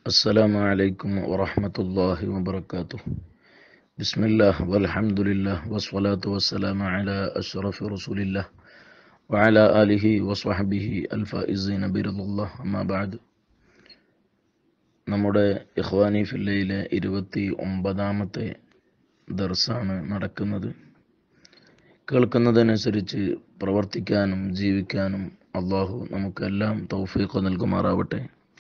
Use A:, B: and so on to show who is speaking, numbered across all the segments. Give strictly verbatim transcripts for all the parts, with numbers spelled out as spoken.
A: السلام عليكم ورحمة الله وبركاته. بسم الله والحمد لله والصلاة والسلام على أشرف رسول الله وعلى آله وصحبه الفائزين برضا الله. أما بعد, നമ്മുടെ ഇഖ്വാനി ഫില്ലയിലെ ഇരുപത്തി ഒമ്പതാമത്തെ ദർസാണ് നടക്കുന്നത്. കേൾക്കുന്നതനുസരിച്ച് പ്രവർത്തിക്കാനും ജീവിക്കാനും അള്ളാഹു നമുക്കെല്ലാം തൗഫീഖ് നൽകുമാറാവട്ടെ.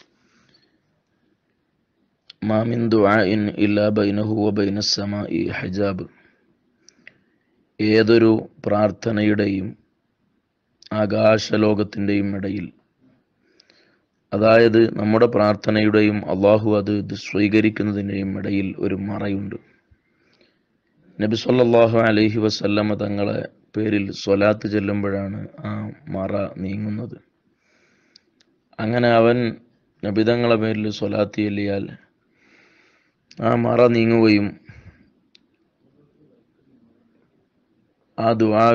A: മാ മിൻ ദുആഇൻ ഇല്ലാ ബൈനഹു വബൈന സ്സമാഇ ഹിജാബ്. ഏതൊരു പ്രാർത്ഥനയുടെയും ആകാശലോകത്തിൻ്റെയും ഇടയിൽ, അതായത് നമ്മുടെ പ്രാർത്ഥനയുടെയും അള്ളാഹു അത് സ്വീകരിക്കുന്നതിൻ്റെയും ഇടയിൽ ഒരു മറയുണ്ട്. നബി സല്ലല്ലാഹു അലൈഹി വസല്ലമ തങ്ങളെ പേരിൽ സ്വലാത്ത് ചെല്ലുമ്പോഴാണ് ആ മറ നീങ്ങുന്നത്. അങ്ങനെ അവൻ നബിതങ്ങളെ പേരിൽ സ്വലാത്ത് ചെല്ലിയാൽ ആ മറ നീങ്ങുകയും ആ ദുആ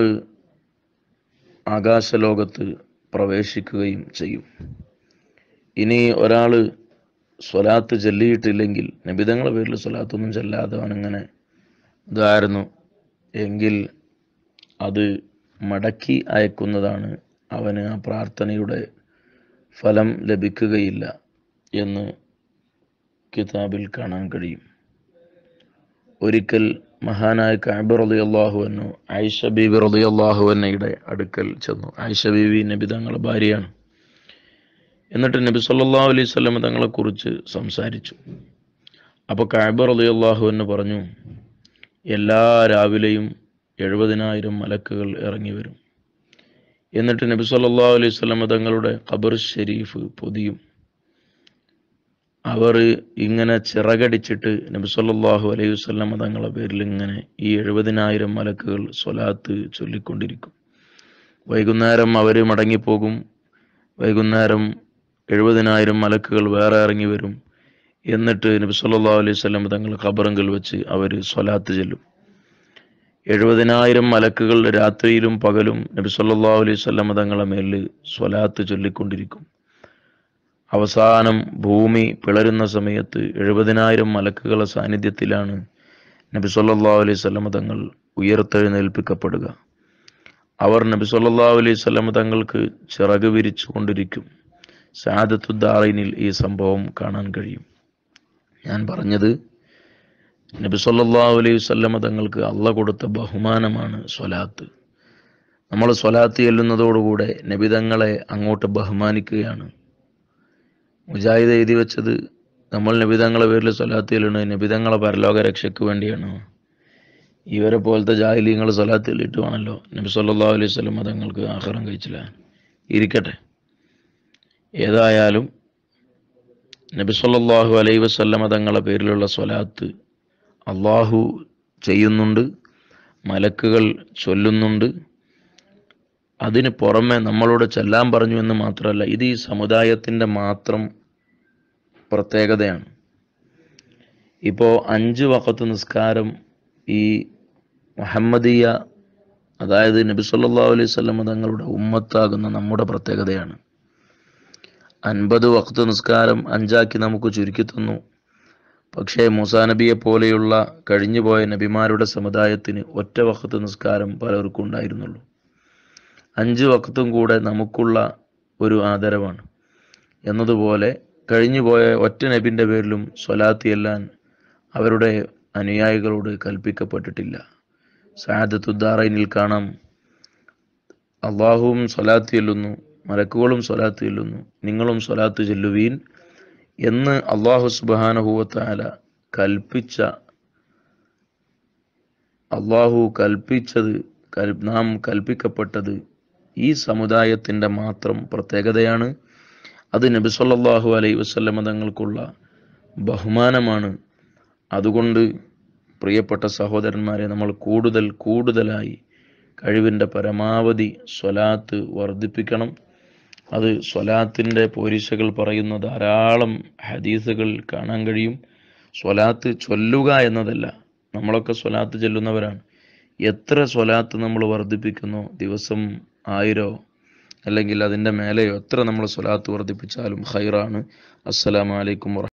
A: ആകാശലോകത്ത് പ്രവേശിക്കുകയും ചെയ്യും. ഇനി ഒരാൾ സ്വലാത്ത് ചൊല്ലിയിട്ടില്ലെങ്കിൽ, നബിതങ്ങളെ പേരിൽ സ്വലാത്തൊന്നും ചെല്ലാതെ അവനിങ്ങനെ ഇതായിരുന്നു എങ്കിൽ അത് മടക്കി അയക്കുന്നതാണ്, അവന് ആ പ്രാർത്ഥനയുടെ ഫലം ലഭിക്കുകയില്ല എന്ന് കിതാബിൽ കാണാൻ കഴിയും. ഒരിക്കൽ മഹാനായ കഅബ് റളിയല്ലാഹു അൻഹു ആയിഷ ബീബി റളിയല്ലാഹു അൻഹയുടെ അടുക്കൽ ചെന്നു. ആയിഷ ബീബി നബി തങ്ങളുടെ ഭാര്യയാണ്. എന്നിട്ട് നബി സല്ലല്ലാഹു അലൈഹി വസല്ലം തങ്ങളെ കുറിച്ച് സംസാരിച്ചു. അപ്പോൾ കഅബ് റളിയല്ലാഹു അൻഹു പറഞ്ഞു, എല്ലാ രാവിലെയും എഴുപതിനായിരം മലക്കുകൾ ഇറങ്ങി വരും. എന്നിട്ട് നബി സല്ലല്ലാഹു അലൈഹി വസല്ലം തങ്ങളുടെ ഖബർ ഷരീഫ് പൊതിയും. അവർ ഇങ്ങനെ ചിറകടിച്ചിട്ട് നബി സല്ലല്ലാഹു അലൈഹി വസല്ലം തങ്ങളുടെ പേരിൽ ഇങ്ങനെ ഈ എഴുപതിനായിരം മലക്കുകൾ സ്വലാത്ത് ചൊല്ലിക്കൊണ്ടിരിക്കും. വൈകുന്നേരം അവർ മടങ്ങിപ്പോകും. വൈകുന്നേരം എഴുപതിനായിരം മലക്കുകൾ വേറെ ഇറങ്ങി വരും. എന്നിട്ട് നബി സല്ലല്ലാഹു അലൈഹി വസല്ലം തങ്ങൾ ഖബറിൽ വെച്ച് അവർ സ്വലാത്ത് ചൊല്ലും. എഴുപതിനായിരം മലക്കുകൾ രാത്രിയിലും പകലും നബി സല്ലല്ലാഹു അലൈഹി വസല്ലം തങ്ങളുടെ മേലിൽ സ്വലാത്ത് ചൊല്ലിക്കൊണ്ടിരിക്കും. അവസാനം ഭൂമി പിളരുന്ന സമയത്ത് എഴുപതിനായിരം മലക്കുകളുടെ സാന്നിധ്യത്തിലാണ് നബി സല്ലല്ലാഹു അലൈഹി വസല്ലം തങ്ങൾ ഉയർത്തെഴുന്നേൽപ്പിക്കപ്പെടുക. അവർ നബി സല്ലല്ലാഹു അലൈഹി വസല്ലം തങ്ങൾക്ക് ചിറക് വിരിച്ചു കൊണ്ടിരിക്കും. സഅദത്തുദ്ദാറൈനിൽ ഈ സംഭവം കാണാൻ കഴിയും. ഞാൻ പറഞ്ഞത്, നബി സല്ലല്ലാഹു അലൈഹി വസല്ലം തങ്ങൾക്ക് അള്ളാഹ് കൊടുത്ത ബഹുമാനമാണ് സ്വലാത്ത്. നമ്മൾ സ്വലാത്ത് ചെല്ലുന്നതോടുകൂടെ നബി തങ്ങളെ അങ്ങോട്ട് ബഹുമാനിക്കുകയാണ്. മുജാഹിദ് എഴുതി വെച്ചത് നമ്മൾ നബിതങ്ങളെ പേരിൽ സ്വലാത്ത് ചെല്ലണത് നബിതങ്ങളെ പരലോക രക്ഷയ്ക്ക് വേണ്ടിയാണ്. ഇവരെ പോലത്തെ ജാഹിലീങ്ങൾ സ്വലാത്ത് ചെല്ലിട്ട് വേണമല്ലോ നബി സല്ലല്ലാഹു അലൈഹി വസല്ലം തങ്ങൾക്ക് ആഖിറം കഴിച്ചില്ല. ഇരിക്കട്ടെ, ഏതായാലും നബി സല്ലല്ലാഹു അലൈഹി വസല്ലം തങ്ങളെ പേരിലുള്ള സ്വലാത്ത് അള്ളാഹു ചെയ്യുന്നുണ്ട്, മലക്കുകൾ ചൊല്ലുന്നുണ്ട്. അതിന് പുറമെ നമ്മളോട് ചെല്ലാൻ പറഞ്ഞു എന്ന് മാത്രമല്ല, ഇത് ഈ സമുദായത്തിൻ്റെ മാത്രം പ്രത്യേകതയാണ്. ഇപ്പോൾ അഞ്ച് വഖത്ത് നിസ്കാരം ഈ മുഹമ്മദിയ, അതായത് നബി സല്ലല്ലാഹു അലൈഹി വസല്ലം തങ്ങളുടെ ഉമ്മത്താകുന്ന നമ്മുടെ പ്രത്യേകതയാണ്. അൻപത് വഖത്ത് നിസ്കാരം അഞ്ചാക്കി നമുക്ക് ചുരുക്കി തന്നു. പക്ഷേ മൂസാ നബിയെ പോലെയുള്ള കഴിഞ്ഞുപോയ നബിമാരുടെ സമുദായത്തിന് ഒറ്റ വഖത്ത് നിസ്കാരം പലർക്കും ഉണ്ടായിരുന്നുള്ളൂ. അഞ്ച് വഖത്തും കൂടെ നമുക്കുള്ള ഒരു ആദരവാണ്. എന്നതുപോലെ കഴിഞ്ഞുപോയ ഒറ്റ നബിൻ്റെ പേരിലും സ്വലാത്ത് ചെല്ലാൻ അവരുടെ അനുയായികളോട് കൽപ്പിക്കപ്പെട്ടിട്ടില്ല. സഅദത്തുദ്ദാറൈനിൽ കാണാം, അള്ളാഹുവും സ്വലാത്ത് ചെല്ലുന്നു, മലക്കുകളും സ്വലാത്ത് ചെല്ലുന്നു, നിങ്ങളും സ്വലാത്ത് ചെല്ലുവീൻ എന്ന് അള്ളാഹു സുബ്ഹാനഹു വ തആല കൽപ്പിച്ച അള്ളാഹു കൽപ്പിച്ചത് നാം കൽപ്പിക്കപ്പെട്ടത് ഈ സമുദായത്തിൻ്റെ മാത്രം പ്രത്യേകതയാണ്. അത് നബി സല്ലല്ലാഹു അലൈഹി വസല്ലം തങ്ങൾക്കുള്ള ബഹുമാനമാണ്. അതുകൊണ്ട് പ്രിയപ്പെട്ട സഹോദരന്മാരെ, നമ്മൾ കൂടുതൽ കൂടുതലായി കഴിവിൻ്റെ പരമാവധി സ്വലാത്ത് വർദ്ധിപ്പിക്കണം. അത് സ്വലാത്തിൻ്റെ പോരിശകൾ പറയുന്ന ധാരാളം ഹദീസുകൾ കാണാൻ കഴിയും. സ്വലാത്ത് ചൊല്ലുക എന്നതല്ല, നമ്മളൊക്കെ സ്വലാത്ത് ചൊല്ലുന്നവരാണ്. എത്ര സ്വലാത്ത് നമ്മൾ വർദ്ധിപ്പിക്കുന്നു, ദിവസം ആയിരോ അല്ലെങ്കിൽ അതിൻ്റെ മേലെയോ എത്ര നമ്മൾ സ്വലാത്ത് വർദ്ധിപ്പിച്ചാലും ഖൈറാണ്. അസ്സലാമു അലൈക്കും വറഹ്മത്തുള്ളാഹി.